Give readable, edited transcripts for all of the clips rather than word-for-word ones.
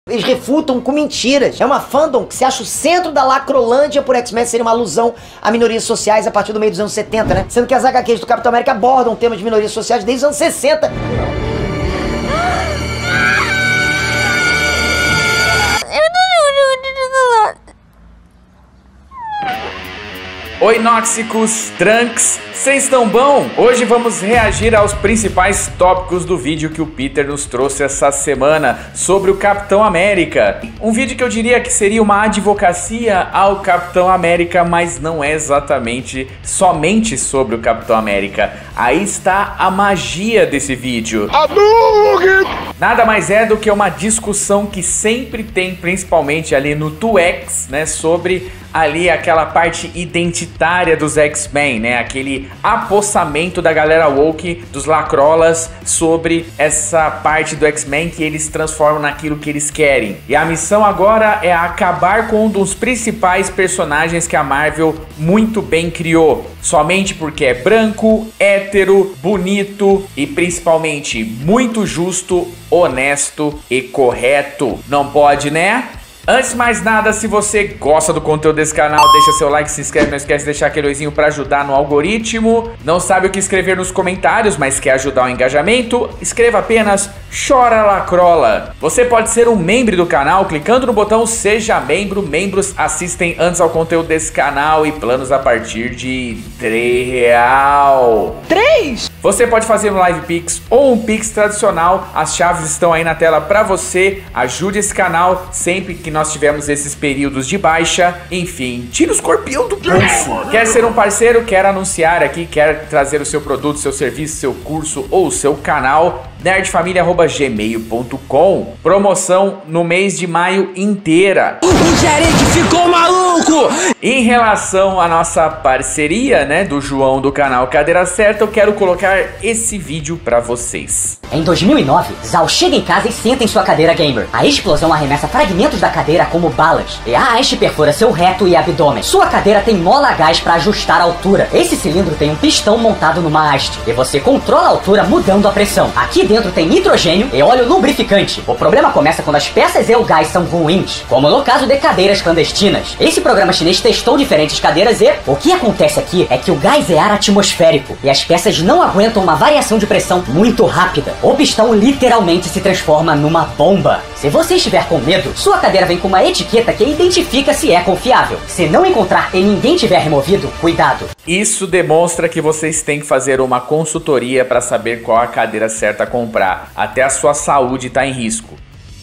Eles refutam com mentiras. É uma fandom que se acha o centro da lacrolândia por X-Men ser uma alusão a minorias sociais a partir do meio dos anos 70, né? Sendo que as HQs do Capitão América abordam temas de minorias sociais desde os anos 60. Oi, Nóxicos, Trunks, vocês estão bom? Hoje vamos reagir aos principais tópicos do vídeo que o Peter nos trouxe essa semana sobre o Capitão América. Um vídeo que eu diria que seria uma advocacia ao Capitão América, mas não é exatamente somente sobre o Capitão América. Aí está a magia desse vídeo. Nada mais é do que uma discussão que sempre tem, principalmente ali no 2X, né, sobre ali aquela parte identitária dos X-Men, né, aquele apossamento da galera woke, dos lacrolas, sobre essa parte do X-Men que eles transformam naquilo que eles querem. E a missão agora é acabar com um dos principais personagens que a Marvel muito bem criou, somente porque é branco, hétero, bonito e principalmente muito justo, honesto e correto. Não pode, né? Antes de mais nada, se você gosta do conteúdo desse canal, deixa seu like, se inscreve, não esquece de deixar aquele oizinho para ajudar no algoritmo. Não sabe o que escrever nos comentários, mas quer ajudar o engajamento? Escreva apenas Chora Lacrola. Você pode ser um membro do canal clicando no botão Seja Membro. Membros assistem antes ao conteúdo desse canal e planos a partir de R$3. 3! Você pode fazer um Live Pix ou um Pix tradicional. As chaves estão aí na tela para você. Ajude esse canal sempre que nós tivermos esses períodos de baixa. Enfim, tira o escorpião do bolso. Quer ser um parceiro? Quer anunciar aqui? Quer trazer o seu produto, seu serviço, seu curso ou seu canal? nerdfamilia@gmail.com. Promoção no mês de maio inteira. O gerente ficou maluco! Em relação à nossa parceria, né, do João do canal Cadeira Certa, eu quero colocar esse vídeo pra vocês. Em 2009, Zal chega em casa e senta em sua cadeira gamer. A explosão arremessa fragmentos da cadeira como balas, e a haste perfura seu reto e abdômen. Sua cadeira tem mola a gás para ajustar a altura. Esse cilindro tem um pistão montado numa haste, e você controla a altura mudando a pressão. Aqui dentro tem nitrogênio e óleo lubrificante. O problema começa quando as peças e o gás são ruins, como no caso de cadeiras clandestinas. Esse programa chinês testou diferentes cadeiras e o que acontece aqui é que o gás é ar atmosférico, e as peças não aguentam uma variação de pressão muito rápida. O pistão literalmente se transforma numa bomba. Se você estiver com medo, sua cadeira vem com uma etiqueta que identifica se é confiável. Se não encontrar e ninguém tiver removido, cuidado. Isso demonstra que vocês têm que fazer uma consultoria para saber qual a cadeira certa a comprar. Até a sua saúde está em risco.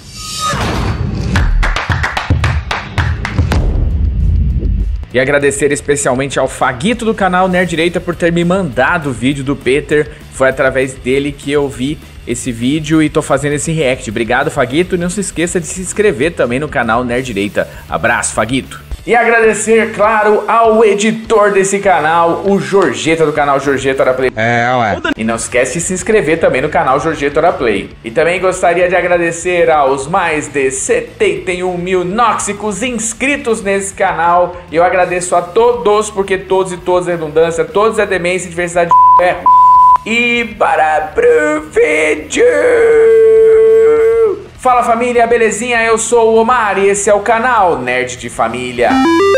E agradecer especialmente ao Faguito do canal Nerd Direita por ter me mandado o vídeo do Peter. Foi através dele que eu vi esse vídeo e tô fazendo esse react. Obrigado, Faguito. E não se esqueça de se inscrever também no canal Nerd Direita. Abraço, Faguito. E agradecer, claro, ao editor desse canal, o Jorgeta do canal Jorgeta Hora Play. E não esquece de se inscrever também no canal Jorgeta Hora Play. E também gostaria de agradecer aos mais de 71 mil nóxicos inscritos nesse canal. E eu agradeço a todos, porque todos e todas é redundância, todos é demência e diversidade de é. E para pro vídeo! Fala família, belezinha? Eu sou o Omar e esse é o canal Nerd de Família.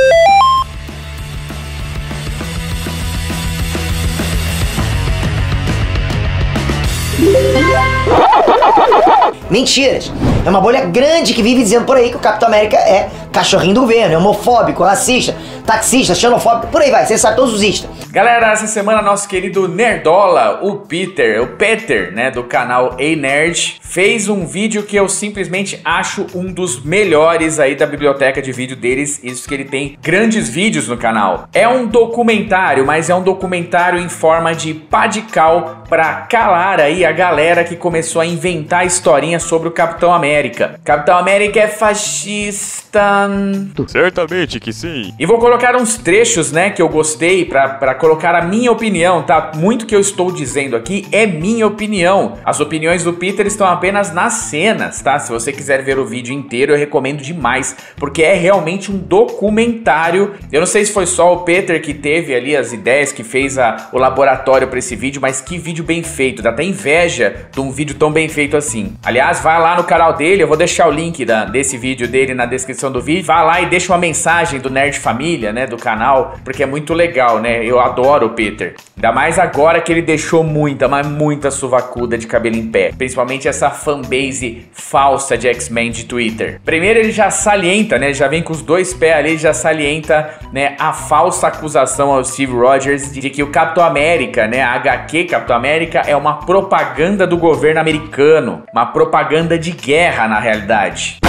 Mentiras! É uma bolha grande que vive dizendo por aí que o Capitão América é cachorrinho do governo, é homofóbico, racista, taxista, xenofóbico, por aí vai, você sabe todos os istas. Galera, essa semana nosso querido Nerdola, o Peter, né, do canal Ei Nerd, fez um vídeo que eu simplesmente acho um dos melhores aí da biblioteca de vídeo deles, isso que ele tem grandes vídeos no canal. É um documentário, mas é um documentário em forma de pá de cal pra calar aí a galera que começou a inventar historinhas sobre o Capitão América. Capitão América é fascista, Certamente que sim. E vou colocar uns trechos, né, que eu gostei pra colocar a minha opinião, tá? Muito que eu estou dizendo aqui é minha opinião. As opiniões do Peter estão apenas nas cenas, tá? Se você quiser ver o vídeo inteiro, eu recomendo demais, porque é realmente um documentário. Eu não sei se foi só o Peter que teve ali as ideias, que fez o laboratório pra esse vídeo, mas que vídeo bem feito. Dá até inveja de um vídeo tão bem feito assim. Aliás, vai lá no canal dele, eu vou deixar o link desse vídeo dele na descrição do vídeo. Vai lá e deixa uma mensagem do Nerd Família, né, do canal, porque é muito legal, né? Eu adoro o Peter. Ainda mais agora que ele deixou muita, mas muita suvacuda de cabelo em pé. Principalmente essa fanbase falsa de X-Men de Twitter. Primeiro ele já salienta, né, já vem com os dois pés ali, já salienta, né, a falsa acusação ao Steve Rogers de que o Capitão América, né, a HQ Capitão América é uma propaganda do governo americano. Uma propaganda de guerra, na realidade.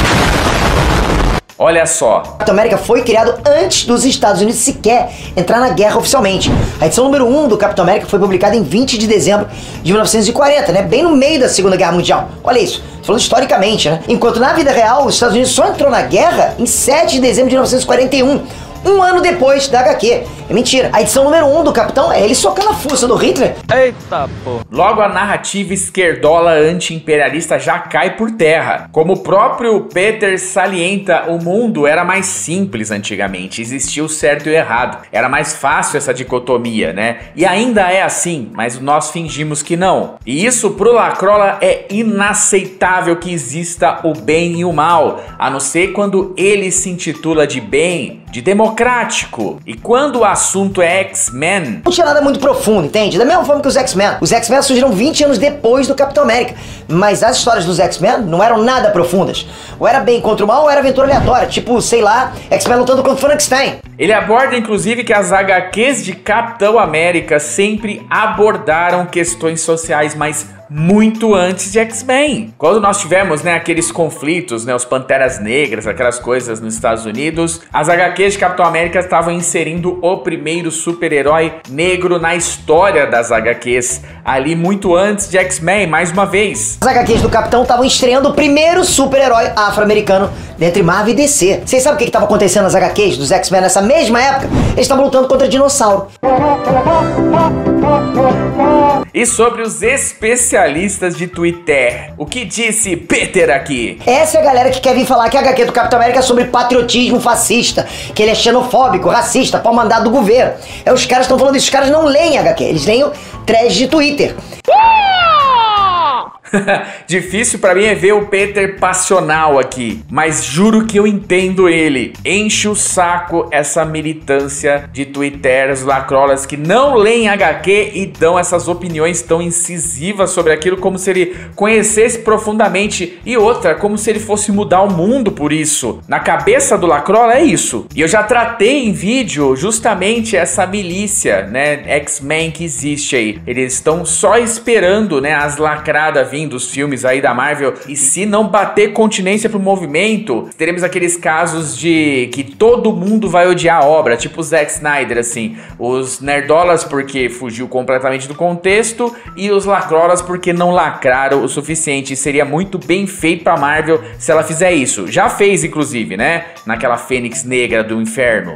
Olha só. O Capitão América foi criado antes dos Estados Unidos sequer entrar na guerra oficialmente. A edição número 1 do Capitão América foi publicada em 20 de dezembro de 1940, né? Bem no meio da Segunda Guerra Mundial. Olha isso, tô falando historicamente, né? Enquanto na vida real, os Estados Unidos só entrou na guerra em 7 de dezembro de 1941. Um ano depois da HQ. É mentira. A edição número 1 do Capitão é ele socando a fuça do Hitler. Eita, pô. Logo, a narrativa esquerdola anti-imperialista já cai por terra. Como o próprio Peter salienta, o mundo era mais simples antigamente. Existia o certo e o errado. Era mais fácil essa dicotomia, né? E ainda é assim, mas nós fingimos que não. E isso pro Lacrola é inaceitável que exista o bem e o mal. A não ser quando ele se intitula de bem, de democrático. E quando o assunto é X-Men, não tinha nada muito profundo, entende? Da mesma forma que os X-Men. Os X-Men surgiram 20 anos depois do Capitão América. Mas as histórias dos X-Men não eram nada profundas. Ou era bem contra o mal, ou era aventura aleatória. Tipo, sei lá, X-Men lutando contra o Frankenstein. Ele aborda, inclusive, que as HQs de Capitão América sempre abordaram questões sociais mais muito antes de X-Men. Quando nós tivemos, né, aqueles conflitos, né, os Panteras Negras, aquelas coisas nos Estados Unidos, as HQs de Capitão América estavam inserindo o primeiro super-herói negro na história das HQs, ali muito antes de X-Men, mais uma vez. As HQs do Capitão estavam estreando o primeiro super-herói afro-americano dentre Marvel e DC. Vocês sabem o que estava acontecendo nas HQs dos X-Men nessa mesma época? Eles estavam lutando contra dinossauro. E sobre os especialistas de Twitter, o que disse Peter aqui? Essa é a galera que quer vir falar que a HQ do Capitão América é sobre patriotismo fascista, que ele é xenofóbico, racista, pau mandado do governo. Os caras estão falando isso, os caras não leem HQ, eles leem o thread de Twitter. Difícil pra mim é ver o Peter passional aqui, mas juro que eu entendo ele. Enche o saco essa militância de twitters, lacrolas que não leem HQ e dão essas opiniões tão incisivas sobre aquilo como se ele conhecesse profundamente, e outra, como se ele fosse mudar o mundo por isso. Na cabeça do lacrola é isso. E eu já tratei em vídeo justamente essa milícia, né, X-Men que existe aí. Eles estão só esperando, né, as lacradas vir dos filmes aí da Marvel, e se não bater continência pro movimento, teremos aqueles casos de que todo mundo vai odiar a obra, tipo o Zack Snyder, assim, os nerdolas porque fugiu completamente do contexto e os lacrolas porque não lacraram o suficiente. Seria muito bem feito pra Marvel se ela fizer isso. Já fez, inclusive, né, naquela Fênix Negra do Inferno.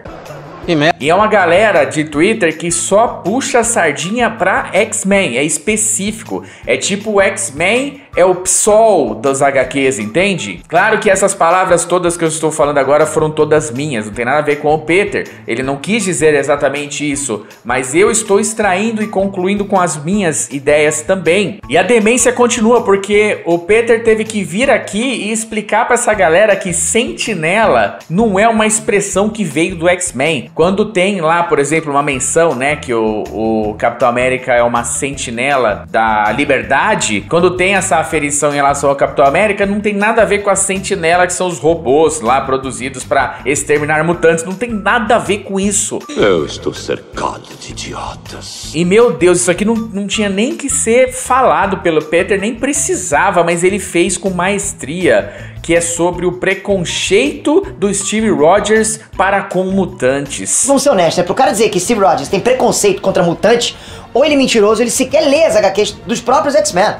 E é uma galera de Twitter que só puxa a sardinha pra X-Men, é específico. É tipo o X-Men é o PSOL das HQs, entende? Claro que essas palavras todas que eu estou falando agora foram todas minhas, não tem nada a ver com o Peter. Ele não quis dizer exatamente isso, mas eu estou extraindo e concluindo com as minhas ideias também. E a demência continua porque o Peter teve que vir aqui e explicar pra essa galera que sentinela não é uma expressão que veio do X-Men. Quando tem lá, por exemplo, uma menção, né, que o Capitão América é uma sentinela da liberdade, quando tem essa aferição em relação ao Capitão América, não tem nada a ver com a sentinela, que são os robôs lá produzidos pra exterminar mutantes, não tem nada a ver com isso. Eu estou cercado de idiotas. E meu Deus, isso aqui não tinha nem que ser falado pelo Peter, nem precisava, mas ele fez com maestria, que é sobre o preconceito do Steve Rogers para com mutantes. Vamos ser honestos, né? Pro cara dizer que Steve Rogers tem preconceito contra mutantes, ou ele é mentiroso, ou ele sequer lê as HQs dos próprios X-Men.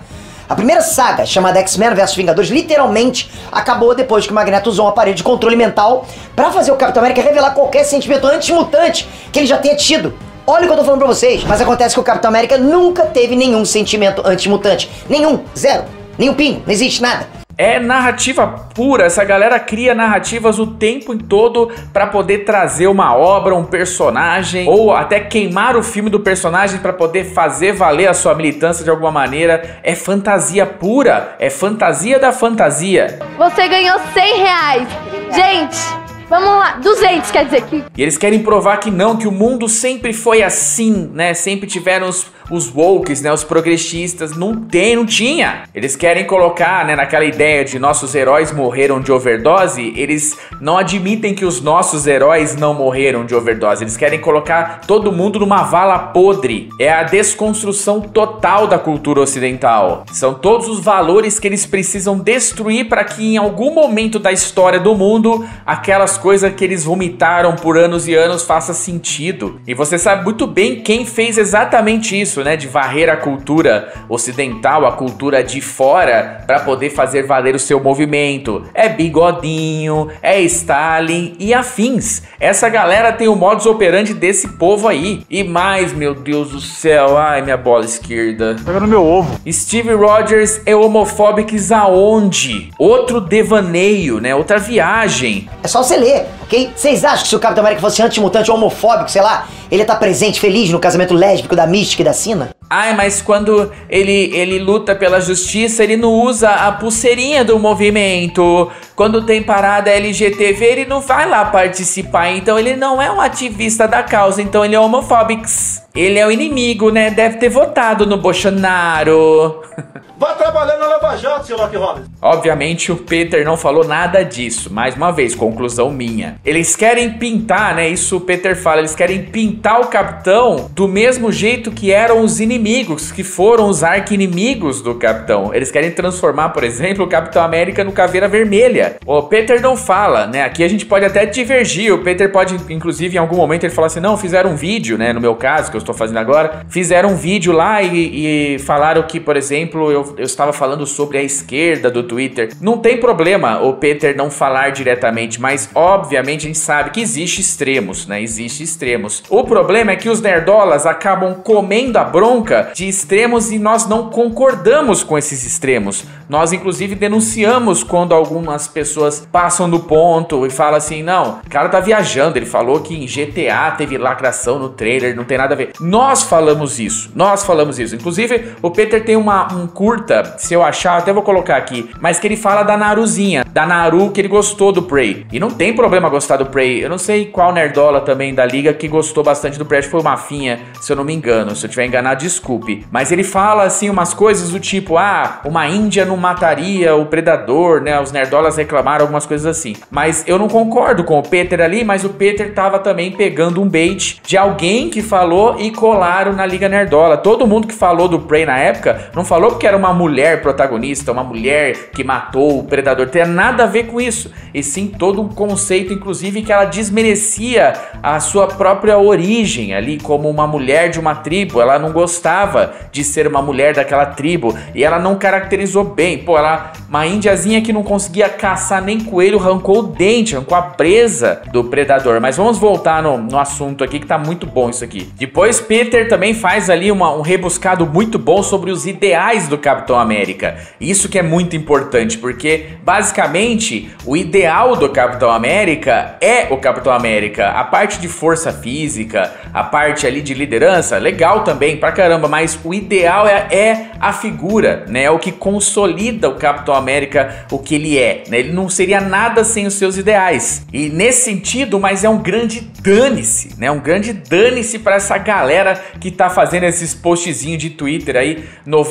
A primeira saga, chamada X-Men vs Vingadores, literalmente acabou depois que o Magneto usou um aparelho de controle mental pra fazer o Capitão América revelar qualquer sentimento anti-mutante que ele já tenha tido. Olha o que eu tô falando pra vocês. Mas acontece que o Capitão América nunca teve nenhum sentimento anti-mutante. Nenhum. Zero. Nenhum pingo. Não existe nada. É narrativa pura, essa galera cria narrativas o tempo todo pra poder trazer uma obra, um personagem, ou até queimar o filme do personagem pra poder fazer valer a sua militância de alguma maneira. É fantasia pura, é fantasia da fantasia. Você ganhou R$100. Gente... Vamos lá, 200 quer dizer que... E eles querem provar que não, que o mundo sempre foi assim, né? Sempre tiveram os wokes, né? Os progressistas. Não tinha. Eles querem colocar, né? Naquela ideia de nossos heróis morreram de overdose. Eles não admitem que os nossos heróis não morreram de overdose. Eles querem colocar todo mundo numa vala podre. É a desconstrução total da cultura ocidental. São todos os valores que eles precisam destruir para que em algum momento da história do mundo aquelas coisas que eles vomitaram por anos e anos faça sentido. E você sabe muito bem quem fez exatamente isso, né? De varrer a cultura ocidental, a cultura de fora, para poder fazer valer o seu movimento. É Bigodinho, é Stalin e afins. Essa galera tem o modus operandi desse povo aí. E mais, meu Deus do céu, ai minha bola esquerda. Pega no meu ovo. Steve Rogers é homofóbico aonde? Outro devaneio, né? Outra viagem. É só você ler, ok? Vocês acham que se o Capitão América fosse antimutante ou homofóbico, sei lá, ele ia estar presente, feliz no casamento lésbico da Mística e da Sina? Ai, mas quando ele luta pela justiça, ele não usa a pulseirinha do movimento. Quando tem parada LGTV, ele não vai lá participar. Então ele não é um ativista da causa, então ele é homofóbico. Ele é o inimigo, né? Deve ter votado no Bolsonaro. Vai trabalhar na Lava Jato, seu Loki Rollins. Obviamente o Peter não falou nada disso. Mais uma vez, conclusão minha. Eles querem pintar, né? Isso o Peter fala. Eles querem pintar o Capitão do mesmo jeito que eram os inimigos, que foram os arqui-inimigos do Capitão. Eles querem transformar, por exemplo, o Capitão América no Caveira Vermelha. O Peter não fala, né? Aqui a gente pode até divergir. O Peter pode, inclusive, em algum momento ele falar assim, não, fizeram um vídeo, né? No meu caso, que eu estou fazendo agora, fizeram um vídeo lá e falaram que, por exemplo, eu estava falando sobre a esquerda do Twitter. Não tem problema o Peter não falar diretamente, mas obviamente a gente sabe que existe extremos, né? Existe extremos. O problema é que os nerdolas acabam comendo a bronca de extremos e nós não concordamos com esses extremos. Nós, inclusive, denunciamos quando algumas pessoas passam do ponto e falam assim, não, o cara tá viajando, ele falou que em GTA teve lacração no trailer, não tem nada a ver. Nós falamos isso. Inclusive, o Peter tem um curta, se eu achar, até vou colocar aqui, mas que ele fala da Naruzinha, da Naru, que ele gostou do Prey. E não tem problema gostar do Prey. Eu não sei qual nerdola também da liga que gostou bastante do Prey, acho que foi o Mafinha, se eu não me engano. Se eu tiver enganado, desculpe. Mas ele fala, assim, umas coisas do tipo, uma Índia não mataria o Predador, né? Os nerdolas reclamaram algumas coisas assim. Mas eu não concordo com o Peter ali, mas o Peter tava também pegando um bait de alguém que falou e colaram na Liga Nerdola. Todo mundo que falou do Prey na época, não falou porque era uma mulher protagonista, uma mulher que matou o Predador. Não tem nada a ver com isso. E sim todo um conceito, inclusive, que ela desmerecia a sua própria origem ali como uma mulher de uma tribo. Ela não gostava de ser uma mulher daquela tribo e ela não caracterizou bem. Pô, ela, uma índiazinha que não conseguia caçar nem coelho, arrancou o dente, arrancou a presa do Predador. Mas vamos voltar no assunto aqui, que tá muito bom isso aqui. Depois Peter também faz ali um rebuscado muito bom sobre os ideais do Capitão América. Isso que é muito importante, porque basicamente o ideal do Capitão América é o Capitão América. A parte de força física, a parte ali de liderança, legal também pra caramba, mas o ideal é a figura, né? É o que consolida o Capitão América, o que ele é, né? Ele não seria nada sem os seus ideais. E nesse sentido, mas é um grande dane-se, né? Um grande dane-se pra essa galera que tá fazendo esses postzinhos de Twitter aí.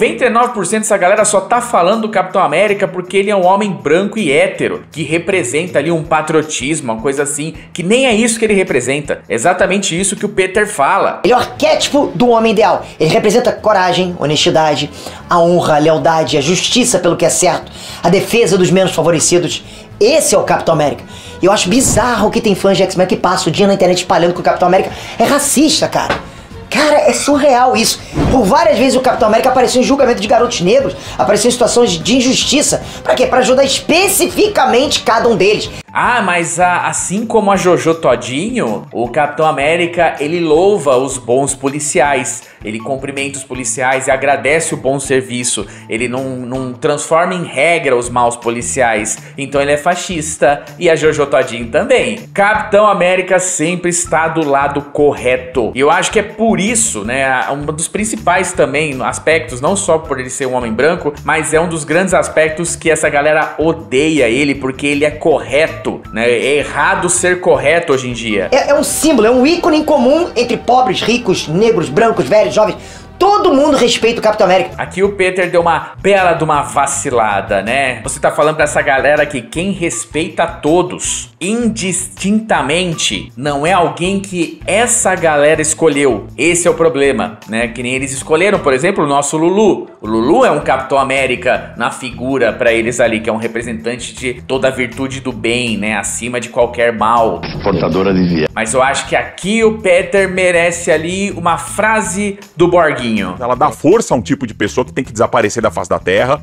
99% dessa galera só tá falando do Capitão América porque ele é um homem branco e hétero, que representa ali um patriotismo, uma coisa assim, que nem é isso que ele representa. É exatamente isso que o Peter fala. Ele é o arquétipo do homem ideal. Ele representa coragem, honestidade, a honra, a lealdade, a justiça pelo que é certo, a defesa dos menos favorecidos. Esse é o Capitão América. E eu acho bizarro que tem fãs de X-Men que passam o dia na internet espalhando que o Capitão América é racista, cara. Cara, é surreal isso. Por várias vezes o Capitão América apareceu em julgamento de garotos negros, apareceu em situações de injustiça. Pra quê? Pra ajudar especificamente cada um deles. Ah, mas assim como a Jojo Todinho, o Capitão América, ele louva os bons policiais. Ele cumprimenta os policiais e agradece o bom serviço. Ele não transforma em regra os maus policiais. Então ele é fascista. E a Jojo Todinho também. Capitão América sempre está do lado correto. E eu acho que é por isso, né, um dos principais também aspectos, não só por ele ser um homem branco, mas é um dos grandes aspectos que essa galera odeia ele, porque ele é correto, né? É errado ser correto hoje em dia. É um símbolo, é um ícone em comum entre pobres, ricos, negros, brancos, velhos, jovens. Todo mundo respeita o Capitão América. Aqui o Peter deu uma bela de uma vacilada, né? Você tá falando pra essa galera que quem respeita todos indistintamente não é alguém que essa galera escolheu. Esse é o problema, né? Que nem eles escolheram, por exemplo, o nosso Lulu. O Lulu é um Capitão América na figura pra eles ali, que é um representante de toda a virtude do bem, né? Acima de qualquer mal. Portadora de via. Mas eu acho que aqui o Peter merece ali uma frase do Borguinho. Ela dá força a um tipo de pessoa que tem que desaparecer da face da Terra.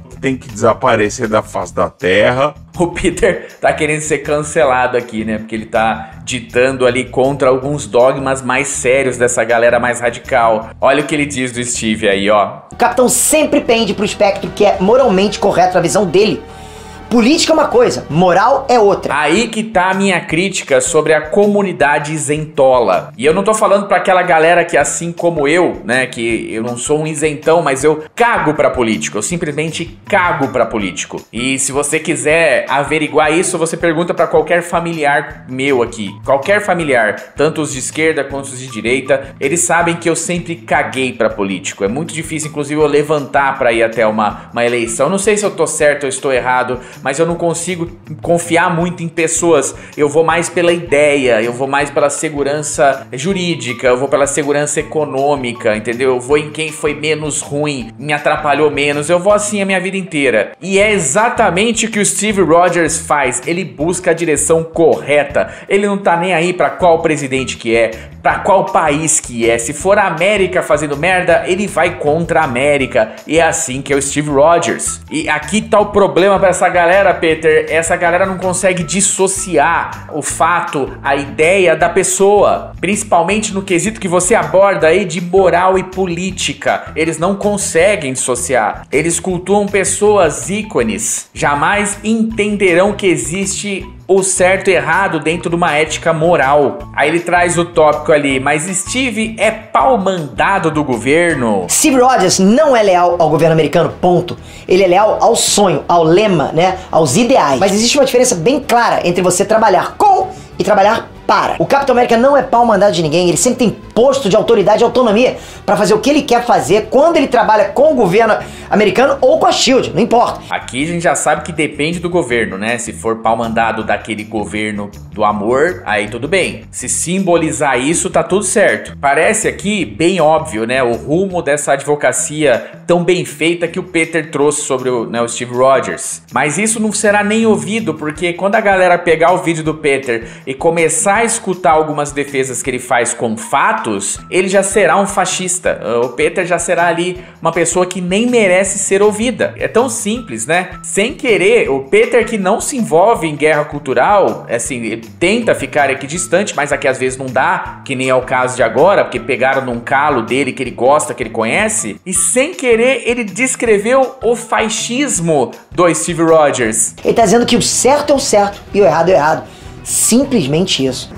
O Peter tá querendo ser cancelado aqui, né? Porque ele tá ditando ali contra alguns dogmas mais sérios dessa galera mais radical. Olha o que ele diz do Steve aí, ó. O Capitão sempre pende pro espectro que é moralmente correto na visão dele. Política é uma coisa, moral é outra. Aí que tá a minha crítica sobre a comunidade isentola. E eu não tô falando pra aquela galera que, assim como eu, né, que eu não sou um isentão, mas eu cago pra político. Eu simplesmente cago pra político. E se você quiser averiguar isso, você pergunta pra qualquer familiar meu aqui. Qualquer familiar, tanto os de esquerda quanto os de direita, eles sabem que eu sempre caguei pra político. É muito difícil, inclusive, eu levantar pra ir até uma eleição. Eu não sei se eu tô certo ou estou errado, mas eu não consigo confiar muito em pessoas. Eu vou mais pela ideia, eu vou mais pela segurança jurídica, eu vou pela segurança econômica, entendeu? Eu vou em quem foi menos ruim, me atrapalhou menos, eu vou assim a minha vida inteira. E é exatamente o que o Steve Rogers faz. Ele busca a direção correta. Ele não tá nem aí pra qual presidente que é, pra qual país que é. Se for a América fazendo merda, ele vai contra a América. E é assim que é o Steve Rogers. E aqui tá o problema pra essa galera, Peter. Essa galera não consegue dissociar o fato, a ideia da pessoa. Principalmente no quesito que você aborda aí de moral e política. Eles não conseguem dissociar. Eles cultuam pessoas ícones. Jamais entenderão que existe o certo e errado dentro de uma ética moral. Aí ele traz o tópico ali, mas Steve é pau mandado do governo? Steve Rogers não é leal ao governo americano, ponto. Ele é leal ao sonho, ao lema, né, aos ideais. Mas existe uma diferença bem clara entre você trabalhar com e trabalhar para. O Capitão América não é pau mandado de ninguém, ele sempre tem posto de autoridade e autonomia pra fazer o que ele quer fazer quando ele trabalha com o governo americano ou com a SHIELD, não importa. Aqui a gente já sabe que depende do governo, né? Se for pau mandado daquele governo do amor, aí tudo bem. Se simbolizar isso, tá tudo certo. Parece aqui bem óbvio, né? O rumo dessa advocacia tão bem feita que o Peter trouxe sobre o Steve Rogers. Mas isso não será nem ouvido, porque quando a galera pegar o vídeo do Peter e começar a escutar algumas defesas que ele faz com fatos, ele já será um fascista. O Peter já será ali uma pessoa que nem merece ser ouvida. É tão simples, né? Sem querer, o Peter, que não se envolve em guerra cultural, assim, ele tenta ficar aqui distante, mas aqui às vezes não dá, que nem é o caso de agora, porque pegaram num calo dele que ele gosta, que ele conhece, e sem querer ele descreveu o fascismo do Steve Rogers. Ele tá dizendo que o certo é o certo e o errado é o errado. Simplesmente isso.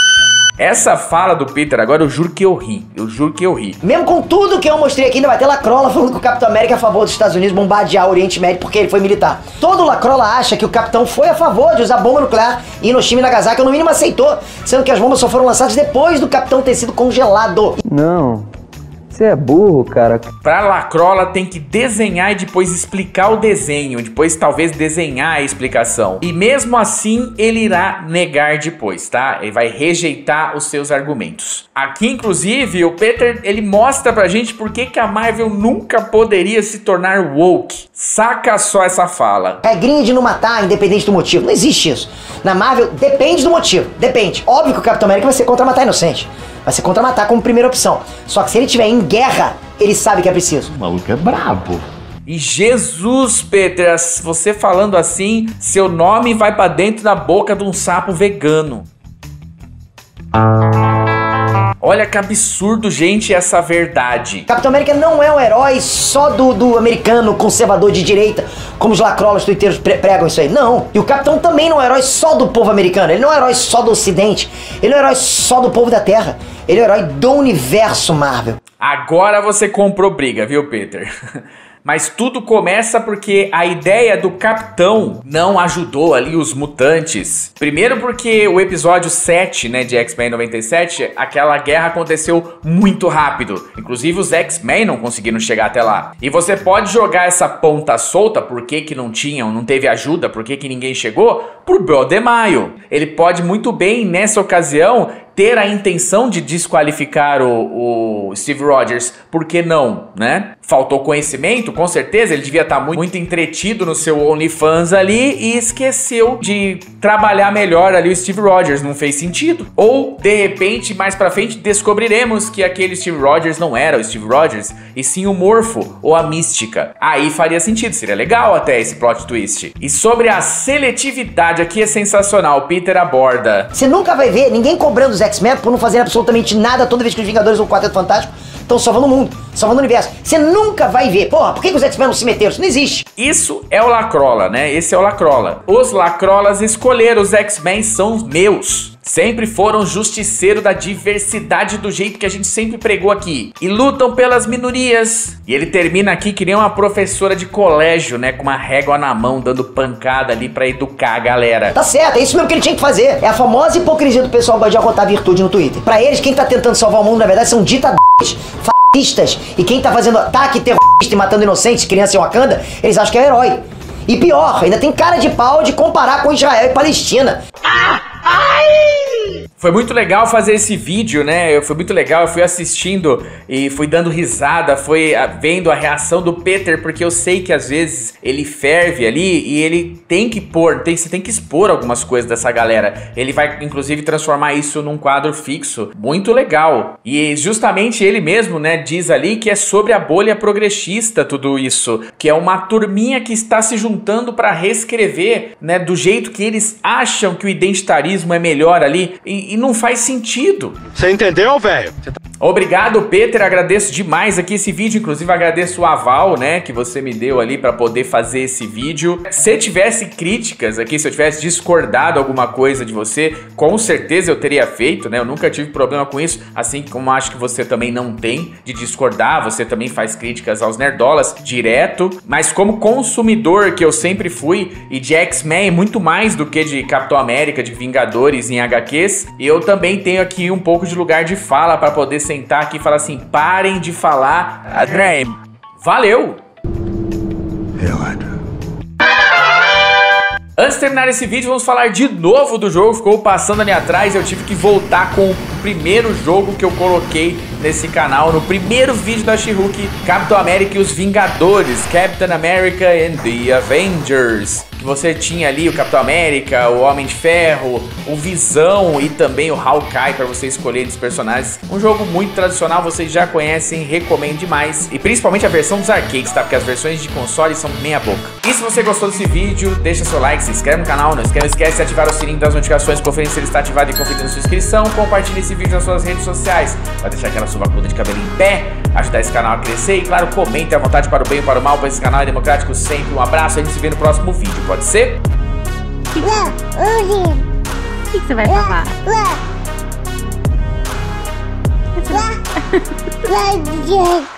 Essa fala do Peter agora, eu juro que eu ri. Eu juro que eu ri. Mesmo com tudo que eu mostrei aqui, ainda vai ter Lacrola falando que o Capitão América é a favor dos Estados Unidos bombardear o Oriente Médio porque ele foi militar. Todo Lacrola acha que o Capitão foi a favor de usar bomba nuclear em Hiroshima e Nagasaki, ou no mínimo aceitou, sendo que as bombas só foram lançadas depois do Capitão ter sido congelado. Não. Você é burro, cara. Pra Lacrola tem que desenhar e depois explicar o desenho, depois talvez desenhar a explicação. E mesmo assim ele irá negar depois, tá? Ele vai rejeitar os seus argumentos. Aqui, inclusive, o Peter, ele mostra pra gente por que a Marvel nunca poderia se tornar woke. Saca só essa fala. Regrinha de não matar, independente do motivo. Não existe isso. Na Marvel, depende do motivo. Depende. Óbvio que o Capitão América vai ser contra matar inocente. Vai ser contra-matar como primeira opção. Só que se ele estiver em guerra, ele sabe que é preciso. O maluco é brabo. E Jesus, Peter, você falando assim, seu nome vai pra dentro da boca de um sapo vegano. Olha que absurdo, gente, essa verdade. Capitão América não é um herói só do americano conservador de direita, como os lacrolas tuiteiros pregam isso aí. Não. E o Capitão também não é um herói só do povo americano. Ele não é um herói só do Ocidente. Ele não é um herói só do povo da Terra. Ele é um herói do universo Marvel. Agora você comprou briga, viu, Peter? Mas tudo começa porque a ideia do Capitão não ajudou ali os mutantes. Primeiro porque o episódio 7, né, de X-Men 97, aquela guerra aconteceu muito rápido. Inclusive os X-Men não conseguiram chegar até lá. E você pode jogar essa ponta solta, por que não teve ajuda, por que ninguém chegou, pro Brother Maio. Ele pode muito bem, nessa ocasião, ter a intenção de desqualificar o Steve Rogers, por que não, né? Faltou conhecimento, com certeza, ele devia estar muito entretido no seu OnlyFans ali e esqueceu de trabalhar melhor ali o Steve Rogers, não fez sentido. Ou, de repente, mais pra frente, descobriremos que aquele Steve Rogers não era o Steve Rogers, e sim o Morfo, ou a Mística. Aí faria sentido, seria legal até esse plot twist. E sobre a seletividade, aqui é sensacional, Peter aborda. Você nunca vai ver ninguém cobrando os X-Men por não fazer absolutamente nada toda vez que os Vingadores ou o Quarteto Fantástico estão salvando o mundo, salvando o universo. Você nunca vai ver. Porra, por que os X-Men não se meteram? Isso não existe. Isso é o Lacrola, né? Esse é o Lacrola. Os Lacrolas escolheram os X-Men, são meus. Sempre foram justiceiro da diversidade do jeito que a gente sempre pregou aqui. E lutam pelas minorias. E ele termina aqui que nem uma professora de colégio, né? Com uma régua na mão, dando pancada ali pra educar a galera. Tá certo, é isso mesmo que ele tinha que fazer. É a famosa hipocrisia do pessoal que gosta de arrotar virtude no Twitter. Pra eles, quem tá tentando salvar o mundo, na verdade, são ditadores, fascistas. E quem tá fazendo ataque terrorista e matando inocentes, crianças em Wakanda, eles acham que é herói. E pior, ainda tem cara de pau de comparar com Israel e Palestina. Foi muito legal fazer esse vídeo, né? Foi muito legal, eu fui assistindo e fui dando risada, fui vendo a reação do Peter, porque eu sei que às vezes ele ferve ali e ele tem que pôr, você tem que expor algumas coisas dessa galera. Ele vai, inclusive, transformar isso num quadro fixo. Muito legal. E justamente ele mesmo, né, diz ali que é sobre a bolha progressista tudo isso, que é uma turminha que está se juntando para reescrever, né, do jeito que eles acham que o identitarismo é melhor ali, e não faz sentido. Você entendeu, velho? Obrigado, Peter, agradeço demais aqui esse vídeo, inclusive agradeço o aval, né, que você me deu ali pra poder fazer esse vídeo. Se tivesse críticas aqui, se eu tivesse discordado alguma coisa de você, com certeza eu teria feito, né, eu nunca tive problema com isso, assim como acho que você também não tem de discordar, você também faz críticas aos nerdolas direto, mas como consumidor que eu sempre fui, e de X-Men muito mais do que de Capitão América, de Vingadores em HQs, eu também tenho aqui um pouco de lugar de fala pra poder sentar aqui e falar assim, parem de falar. André, valeu! Antes de terminar esse vídeo, vamos falar de novo do jogo. Ficou passando ali atrás, eu tive que voltar com o primeiro jogo que eu coloquei nesse canal, no primeiro vídeo da She-Hulk, Capitão América e os Vingadores, Captain America and the Avengers. Que você tinha ali o Capitão América, o Homem de Ferro, o Visão e também o Hawkeye para você escolher os personagens. Um jogo muito tradicional, vocês já conhecem, recomendo demais. E principalmente a versão dos arcades, tá? Porque as versões de console são meia boca. E se você gostou desse vídeo, deixa seu like, se inscreve no canal, não esquece de ativar o sininho das notificações, conferir se ele está ativado e conferir na sua inscrição. Compartilhe esse vídeo nas suas redes sociais, vai deixar aquela sua bunda de cabelo em pé, ajudar esse canal a crescer e, claro, comente à vontade para o bem ou para o mal, pois esse canal é democrático sempre. Um abraço, a gente se vê no próximo vídeo, pode ser? O que você vai falar? Vai,